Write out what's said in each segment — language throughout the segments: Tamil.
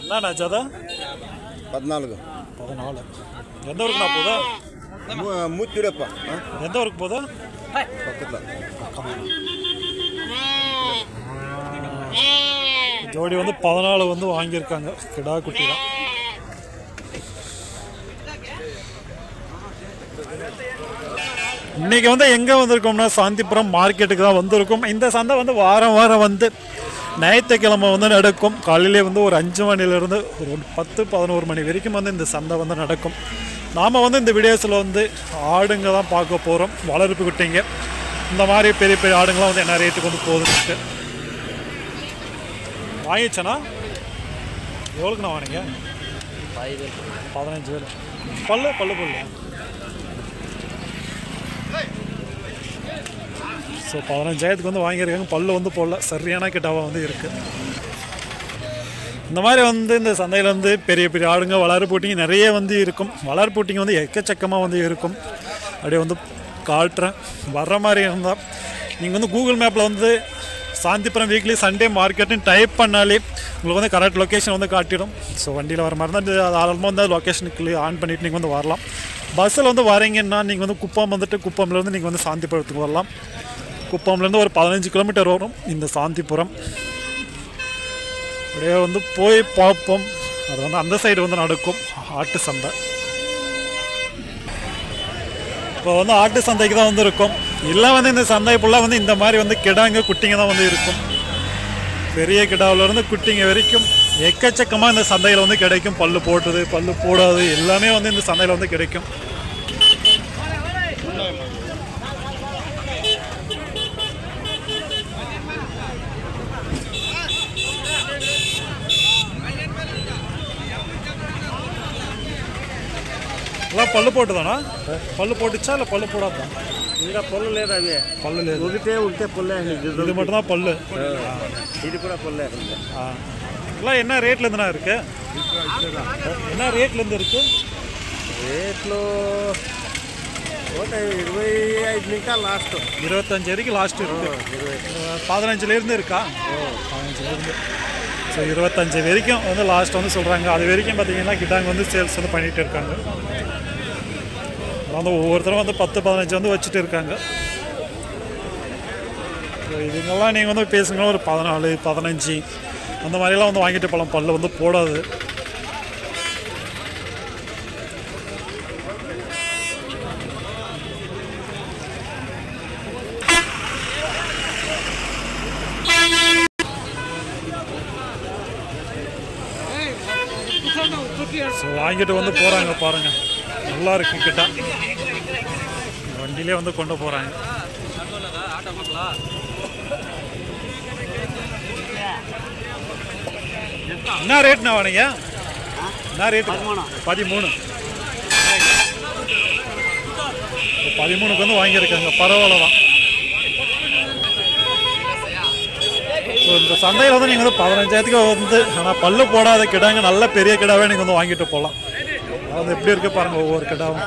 என்னண்ணா ஜாதா 14 எந்த ஊருக்குண்ணா போதா மூத்திரப்பா எந்த ஊருக்கு போதா பக்கத்தில் ஜோடி வந்து 14 வந்து வாங்கியிருக்காங்க கிடா குட்டி தான். இன்னைக்கு வந்து எங்கே வந்திருக்கோம்னா சாந்திபுரம் மார்க்கெட்டுக்கு தான் வந்திருக்கோம். இந்த சந்தை வந்து வாரம் வாரம் வந்து ஞாயிற்றுக்கிழமை வந்து நடக்கும். காலையிலே வந்து ஒரு 5 மணிலேருந்து ஒரு 10-11 மணி வரைக்கும் வந்து இந்த சந்தை வந்து நடக்கும். நாம் வந்து இந்த வீடியோஸில் வந்து ஆடுங்க தான் பார்க்க போகிறோம். வளர்ப்பு குட்டிங்க இந்த மாதிரி பெரிய பெரிய ஆடுங்களாம் வந்து என்ன ரேட்டுக்கு வந்து போகுதுன்ட்டு வாங்கிச்சேண்ணா. எவ்வளோக்குண்ணா வாங்கினீங்க? 15,000. பல்லு பல்லு ஸோ 15,000க்கு வந்து வாங்கியிருக்காங்க. பல்லு வந்து போடல, சரியான கிட்டாவாக வந்து இருக்குது. இந்த மாதிரி வந்து இந்த சந்தையில் வந்து பெரிய பெரிய ஆடுங்க வளர்ப்பு போட்டிங்க நிறைய வந்து இருக்கும். வளர்ப்பு போட்டிங்க வந்து எக்கச்சக்கமாக வந்து இருக்கும். அப்படியே வந்து காட்டுறேன். வர்ற மாதிரி இருந்தால் நீங்கள் வந்து கூகுள் மேப்பில் வந்து சாந்திபுரம் வீக்லி சண்டே மார்க்கெட்டுன்னு டைப் பண்ணாலே உங்களுக்கு வந்து கரெக்ட் லொக்கேஷன் வந்து காட்டிடும். ஸோ வண்டியில் வர மாதிரி தான் அது ஆல்மோஸ்ட் வந்து லொக்கேஷனுக்கு ஆன் பண்ணிவிட்டு நீங்கள் வந்து வரலாம். பஸ்ஸில் வந்து வரீங்கன்னா நீங்கள் வந்து குப்பம் வந்துட்டு குப்பம்லேருந்து நீங்கள் வந்து சாந்திபுரத்துக்கு வரலாம். குப்பம்லேருந்து ஒரு 15 கிலோமீட்டர் வரும் இந்த சாந்திபுரம். அப்படியே வந்து போய் பார்ப்போம். அது வந்து அந்த சைடு வந்து நடக்கும் ஆட்டு சந்தை. இப்போ வந்து ஆட்டு சந்தைக்கு தான் வந்து இருக்கும். இல்லை வந்து இந்த சந்தை ஃபுல்லாக வந்து இந்த மாதிரி வந்து கிடாங்க குட்டிங்க தான் வந்து இருக்கும். பெரிய கிடாவிலேருந்து குட்டிங்க வரைக்கும் எக்கச்சக்கமாக இந்த சந்தையில் வந்து கிடைக்கும். பல்லு போட்டது பல்லு போடாது எல்லாமே வந்து இந்த சந்தையில் வந்து கிடைக்கும். எல்லாம் పళ్ళు పోటుదానా పళ్ళు పోటిచ్చా இல்ல పళ్ళు పోడాదా ఇంకా పళ్ళు లేదు అవి పళ్ళు లేదు ఒకటే ఉంటే పళ్ళే இது மட்டும் தான் பல்லு ఇది కూడా పళ్ళే எல்லாம் என்ன ரேட்ல இருந்துனா இருக்கு என்ன ரேட்ல இருந்து இருக்கு రేట్లు 25 ఇంకా లాస్ట్ 25 வரைக்கும் லாஸ்ட் இருக்கு 15ல இருந்து இருக்கா 15ல இருந்து ஸோ 25 வரைக்கும் வந்து லாஸ்ட் வந்து சொல்கிறாங்க. அது வரைக்கும் பார்த்தீங்கன்னா கிட்டாங்க வந்து சேல்ஸ் வந்து பண்ணிகிட்டு இருக்காங்க. வந்து ஒவ்வொருத்தரும் வந்து 10-15 வந்து வச்சுட்டு இருக்காங்க. இதுங்கெல்லாம் நீங்கள் வந்து பேசுங்கன்னா ஒரு 14-15 அந்த மாதிரிலாம் வந்து வாங்கிட்டு போகலாம். பல்லு வந்து போடாது. ஸோ வாங்கிட்டு வந்து போகிறாங்க பாருங்கள். நல்லா இருக்கு கிட்ட வண்டியிலே வந்து கொண்டு போகிறாங்க. என்ன ரேட்ண்ணா வாங்க? என்ன ரேட்டு? 13. 13க்கு வந்து வாங்கியிருக்காங்க. பரவாயில்ல தான். ஸோ இந்த சந்தையில் வந்து நீங்கள் வந்து 15,000க்கு வந்து ஆனால் பல்லு போடாத கிடாங்க நல்ல பெரிய கிடாவே நீங்கள் வந்து வாங்கிட்டு போகலாம். அது எப்படி இருக்குது பாருங்கள் ஒவ்வொரு கிடாவும்.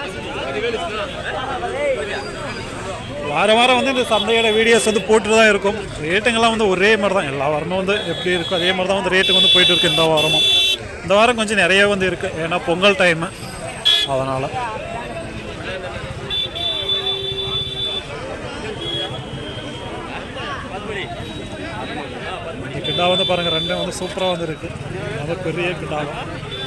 வாரம் வாரம் வந்து இந்த சந்தையோட வீடியோஸ் வந்து போட்டுட்டு தான் இருக்கும். ரேட்டுங்கெல்லாம் வந்து ஒரே மாதிரி தான். எல்லா வாரமும் வந்து எப்படி இருக்கும் அதே மாதிரி தான் வந்து ரேட்டுக்கு வந்து போயிட்டு இருக்குது. இந்த வாரமும் இந்த வாரம் கொஞ்சம் நிறைய வந்து இருக்குது. ஏன்னா பொங்கல் டைமு அதனால். இந்த கிட்டா வந்து பாருங்கள் ரெண்டும் வந்து சூப்பராக வந்து இருக்குது. அது பெரிய கிட்டாவும்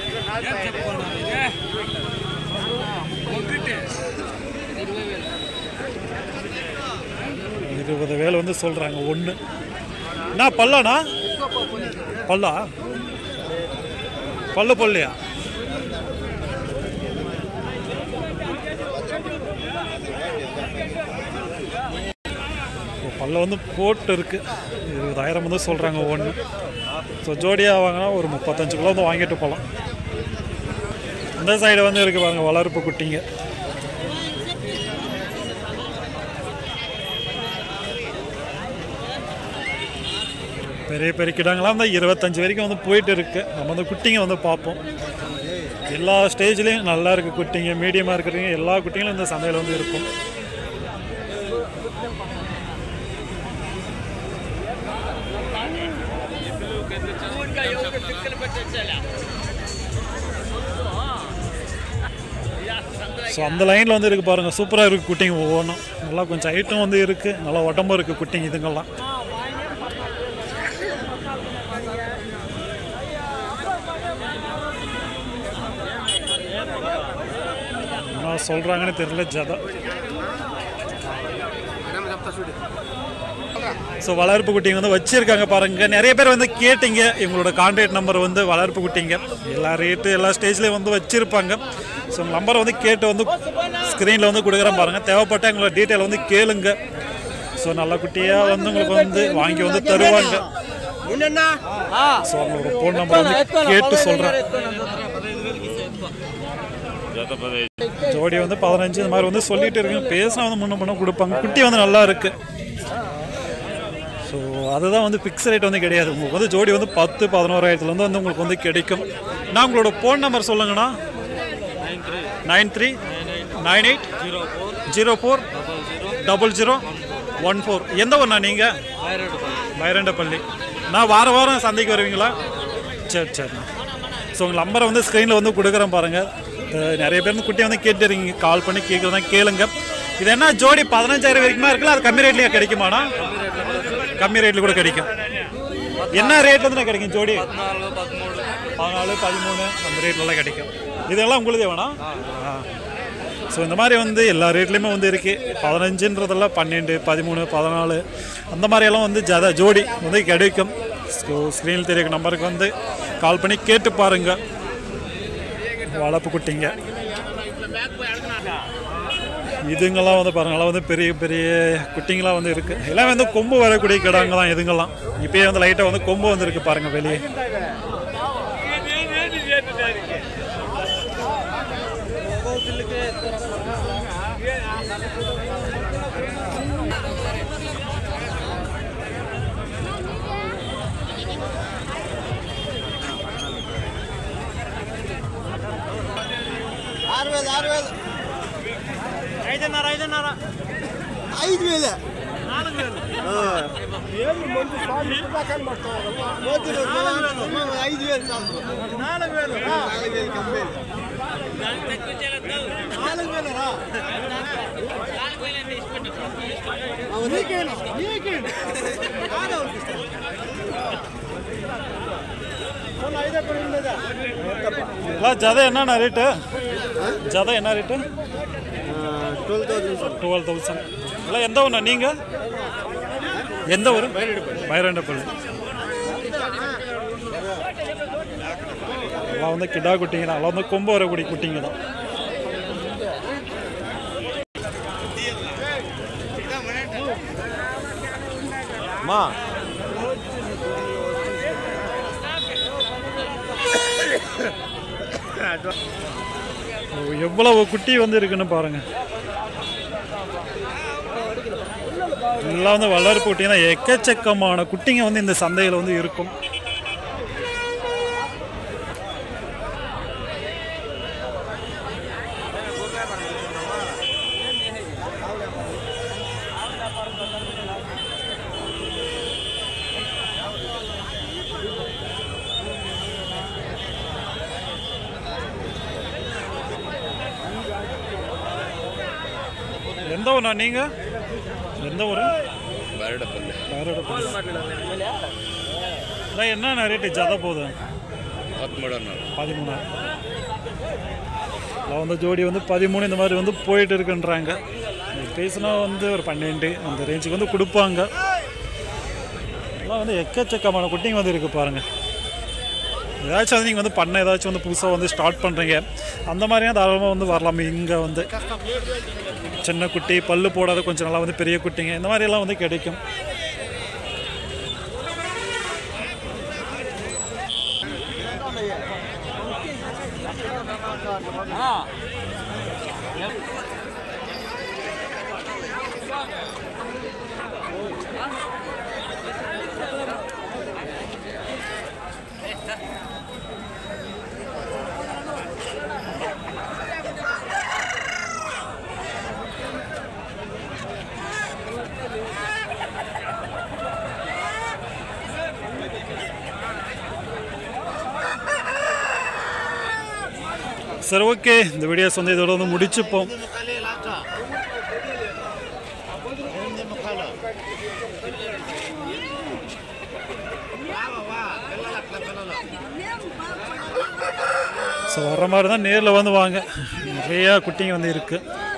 20,000 வந்து சொல்கிறாங்க ஒன்று. என்ன பல்லாண்ணா? பல்லா பல்லு பல்லையா? பல்ல வந்து போட்டு இருக்குது. 20,000 வந்து சொல்கிறாங்க ஒன்று. ஸோ ஜோடியாக வாங்கினா ஒரு 35 கிலோ வந்து வாங்கிட்டு போகலாம். இந்த சைடு வந்து இருக்குது பாருங்கள் வளர்ப்பு குட்டிங்க. பெரிய பெரிய கிடாங்களாம் வந்து 25 வரைக்கும் வந்து போயிட்டு இருக்குது. நம்ம வந்து குட்டிங்க வந்து பார்ப்போம். எல்லா ஸ்டேஜ்லேயும் நல்லா இருக்குது குட்டிங்க. மீடியமாக இருக்கிறவங்க எல்லா குட்டிங்களும் இந்த சந்தையில் வந்து இருக்கும். का ஸோ அந்த லைனில் வந்து இருக்குது பாருங்கள், சூப்பராக இருக்குது குட்டிங்க ஒவ்வொன்றும். நல்லா கொஞ்சம் ஹைட்டும் வந்து இருக்குது, நல்லா உடம்பும் இருக்குது குட்டிங்க இதுங்கெல்லாம். என்ன சொல்கிறாங்கன்னு தெரியல. ஜதை ஸோ வளர்ப்பு குட்டிங்க வந்து வச்சுருக்காங்க பாருங்கள். நிறைய பேர் வந்து கேட்டிங்க இவங்களோட கான்டாக்ட் நம்பர் வந்து வளர்ப்பு குட்டிங்க எல்லா ரேட்டு எல்லா ஸ்டேஜ்லேயும் வந்து வச்சுருப்பாங்க. ஸோ உங்கள் நம்பரை வந்து கேட்டு வந்து ஸ்க்ரீனில் வந்து கொடுக்குறேன் பாருங்கள். தேவைப்பட்ட எங்களோட டீட்டெயில் வந்து கேளுங்க. ஸோ நல்ல குட்டியாக வந்து உங்களுக்கு வந்து வாங்கி வந்து தருவாங்க. ஸோ அவங்களோட ஃபோன் நம்பர் வந்து கேட்டு சொல்கிறேன். ஜோடி வந்து 15 இந்த மாதிரி வந்து சொல்லிட்டு இருக்குங்க. பேசினா வந்து முன்ன கொடுப்பாங்க. குட்டி வந்து நல்லா இருக்குது. ஸோ அதுதான் வந்து ஃபிக்ஸ் ரேட் வந்து கிடையாது. உங்களுக்கு வந்து ஜோடி வந்து 10-11,000 வந்து உங்களுக்கு வந்து கிடைக்கும். நான் உங்களோட ஃபோன் நம்பர் சொல்லுங்கண்ணா. 9398040014. எந்த ஊர்ண்ணா நீங்கள்? பைரண்டப்பள்ளி. நான் வாரம் சந்தைக்கு வருவீங்களா? சரிண்ணா. ஸோ உங்கள் நம்பரை வந்து ஸ்க்ரீனில் வந்து கொடுக்குறேன் பாருங்கள். நிறைய பேர் வந்து குட்டியை வந்து கேட்டுருக்கீங்க, கால் பண்ணி கேட்குறதா கேளுங்க. இது என்ன ஜோடி 15,000 வரைக்குமா இருக்குல்ல? அது கம்மி ரேட்லேயே கிடைக்குமாண்ணா? கம்மி ரேட்டில் கூட கிடைக்கும். என்ன ரேட்ல இருந்து கிடைக்கும் ஜோடி? 14, 13 அந்த ரேட்லலாம் கிடைக்கும். இதெல்லாம் உங்களுக்கு வேணாம். ஸோ இந்த மாதிரி வந்து எல்லா ரேட்லேயுமே வந்து இருக்குது. 15ன்றதெல்லாம் 12, 13, 14 அந்த மாதிரியெல்லாம் வந்து ஜோடி வந்து கிடைக்கும். ஸோ ஸ்க்ரீனில் தெரிய நம்பருக்கு வந்து கால் பண்ணி கேட்டு பாருங்கள். வளர்ப்பு குட்டிங்க இதுங்கெல்லாம் வந்து பாருங்கள், நல்லா வந்து பெரிய பெரிய குட்டிங்களாம் வந்து இருக்குது. எல்லாம் வந்து கொம்பு வரக்கூடிய கிடாங்க தான் இதுங்கெல்லாம். இப்போயே வந்து லைட்டாக வந்து கொம்பு வந்துருக்கு பாருங்கள் வெளியே. ஜதை என்ன ரேட்டு? ஜதை என்ன ரேட்டு? 12,000. இல்லை எந்த ஊர்ண்ணா நீங்கள்? எந்த ஊர்? பைரண்டப்பள்ளி. எல்லாம் வந்து கிடா குட்டிங்க தான், எல்லாம் வந்து கொம்பு வரக்கூடிய குட்டிங்க தான். எவ்வளவு குட்டி வந்து இருக்குன்னு பாருங்க. எல்லாம் வந்து வளர்ப்பு குட்டிங்கன்னா எக்கச்சக்கமான குட்டிங்க வந்து இந்த சந்தையில் வந்து இருக்கும். எந்த ஊர்ண்ணா நீங்கள்? எந்த ஊர்? பைரண்டப்பள்ளி. என்ன ரேட்டு ஜதை போகுது? 13,000. வந்து ஜோடி வந்து 13 இந்த மாதிரி வந்து போயிட்டு இருக்குன்றாங்க. பேசுனா வந்து ஒரு 12 அந்த ரேஞ்சுக்கு வந்து கொடுப்பாங்க. எல்லாம் வந்து எக்கச்சக்கமான குட்டிங்க வந்து இருக்குது பாருங்கள். ஏதாச்சும் வந்து நீங்கள் வந்து பண்ண ஏதாச்சும் வந்து புதுசாக வந்து ஸ்டார்ட் பண்ணுறீங்க அந்த மாதிரியாக தாராளமாக வந்து வரலாம். இங்கே வந்து சின்ன குட்டி, பல்லு போடாத கொஞ்சம் நல்லா வந்து பெரிய குட்டிங்க இந்த மாதிரியெல்லாம் வந்து கிடைக்கும். சரி ஓகே, இந்த வீடியோஸ் வந்து இதோட வந்து முடிச்சுப்போம். ஸோ வர்ற மாதிரி தான் நேரில் வந்து வாங்க, நிறையா குட்டிங்க வந்து இருக்குது.